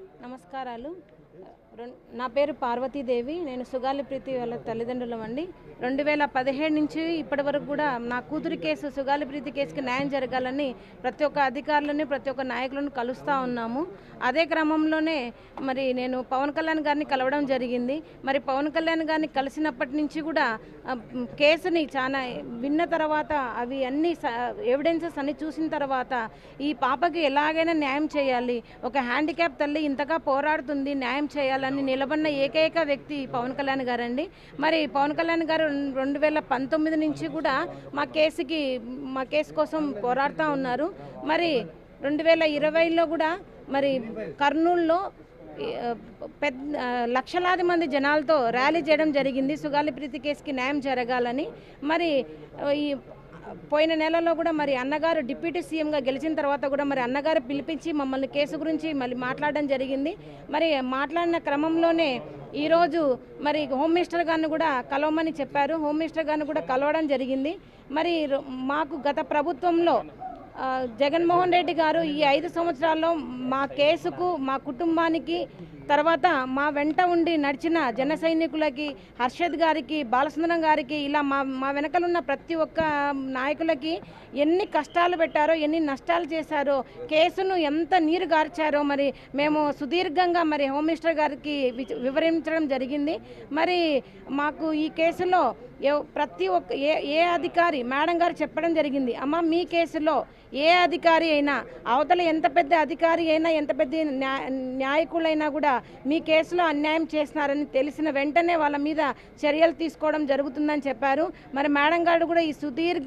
నమస్కారాలు. నా పేరు పార్వతీదేవి. నేను సుగాలి ప్రీతి వాళ్ళ తల్లిదండ్రులమండి. 2017 నుంచి ఇప్పటి వరకు కూడా నా కూతురి కేసు సుగాలి ప్రీతి కేసుకి న్యాయం జరగాలని ప్రతి ఒక్క అధికారులని ప్రతి ఒక్క నాయకులను కలుస్తూ ఉన్నాము. అదే క్రమంలోనే మరి నేను పవన్ కళ్యాణ్ గారిని కలవడం జరిగింది. మరి పవన్ కళ్యాణ్ గారిని కలిసినప్పటి నుంచి కూడా కేసుని చాలా విన్న తర్వాత అవి అన్ని ఎవిడెన్సెస్ అన్ని చూసిన తర్వాత ఈ పాపకి ఎలాగైనా న్యాయం చేయాలి, ఒక హ్యాండిక్యాప్ తల్లి ఇంతగా పోరాడుతుంది, న్యాయం చేయాలని నిలబడిన ఏకైక వ్యక్తి పవన్ కళ్యాణ్ గారండి. మరి పవన్ కళ్యాణ్ గారు 2019 నుంచి కూడా మా కేసు కోసం పోరాడుతూ ఉన్నారు. మరి 2020లో కూడా మరి కర్నూలులో లక్షలాది మంది జనాలతో ర్యాలీ చేయడం జరిగింది సుగాలి ప్రీతి కేసుకి న్యాయం జరగాలని. మరి ఈ పోయిన నెలలో కూడా మరి అన్నగారు డిప్యూటీ సీఎంగా గెలిచిన తర్వాత కూడా మరి అన్నగారు పిలిపించి మమ్మల్ని కేసు గురించి మళ్ళీ మాట్లాడడం జరిగింది. మరి మాట్లాడిన క్రమంలోనే ఈరోజు మరి హోమ్ మినిస్టర్ గారిని కూడా కలవమని చెప్పారు. హోమ్ మినిస్టర్ గారిని కూడా కలవడం జరిగింది. మరి మాకు గత ప్రభుత్వంలో జగన్మోహన్ రెడ్డి గారు ఈ 5 సంవత్సరాల్లో మా కేసుకు, మా కుటుంబానికి, తర్వాత మా వెంట ఉండి నడిచిన జన సైనికులకి, హర్షద్ గారికి, బాలసుందరం గారికి, ఇలా మా వెనకలున్న ప్రతి ఒక్క నాయకులకి ఎన్ని కష్టాలు పెట్టారో, ఎన్ని నష్టాలు చేశారో, కేసును ఎంత నీరు గార్చారో మరి మేము సుదీర్ఘంగా మరి హోమ్ మినిస్టర్ గారికి వివరించడం జరిగింది. మరి మాకు ఈ కేసులో ప్రతి ఒక్క ఏ అధికారి మేడం గారు చెప్పడం జరిగింది, అమ్మ మీ కేసులో ఏ అధికారి అయినా, అవతల ఎంత పెద్ద అధికారి అయినా, ఎంత పెద్ద న్యాయకులైనా కూడా మీ కేసులో అన్యాయం చేస్తున్నారని తెలిసిన వెంటనే వాళ్ళ మీద చర్యలు తీసుకోవడం జరుగుతుందని చెప్పారు. మరి మేడం గారు కూడా ఈ సుదీర్ఘ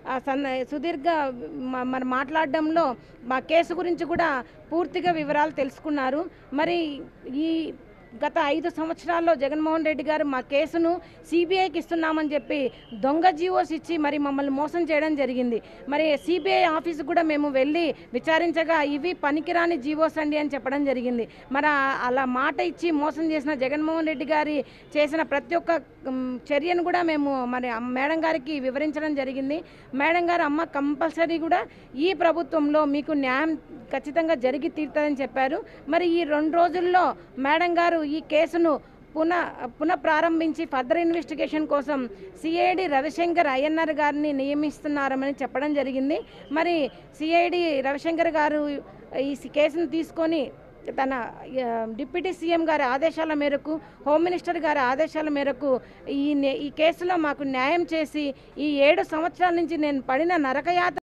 మరి మాట్లాడడంలో మా కేసు గురించి కూడా పూర్తిగా వివరాలు తెలుసుకున్నారు. మరి ఈ గత 5 సంవత్సరాల్లో జగన్మోహన్ రెడ్డి గారు మా కేసును సిబిఐకి ఇస్తున్నామని చెప్పి దొంగ జీవోస్ ఇచ్చి మరి మమ్మల్ని మోసం చేయడం జరిగింది. మరి సిబిఐ ఆఫీసు కూడా మేము వెళ్ళి విచారించగా ఇవి పనికిరాని జీవోస్ అండి అని చెప్పడం జరిగింది. మరి అలా మాట ఇచ్చి మోసం చేసిన జగన్మోహన్ రెడ్డి గారి చేసిన ప్రతి ఒక్క చర్యను కూడా మేము మరి మేడం గారికి వివరించడం జరిగింది. మేడం గారు అమ్మ కంపల్సరీ కూడా ఈ ప్రభుత్వంలో మీకు న్యాయం ఖచ్చితంగా జరిగి తీరుతుందని చెప్పారు. మరి ఈ 2 రోజుల్లో మేడం గారు ఈ కేసును పునః ప్రారంభించి ఫర్దర్ ఇన్వెస్టిగేషన్ కోసం సిఐడి రవిశంకర్ అయ్యన్నర్ గారిని నియమిస్తున్నారని చెప్పడం జరిగింది. మరి సిఐడి రవిశంకర్ గారు ఈ కేసును తీసుకొని తన డిప్యూటీ సీఎం గారి ఆదేశాల మేరకు, హోమ్ మినిస్టర్ గారి ఆదేశాల మేరకు ఈ కేసులో మాకు న్యాయం చేసి ఈ 7 సంవత్సరాల నుంచి నేను పడిన నరకయాతన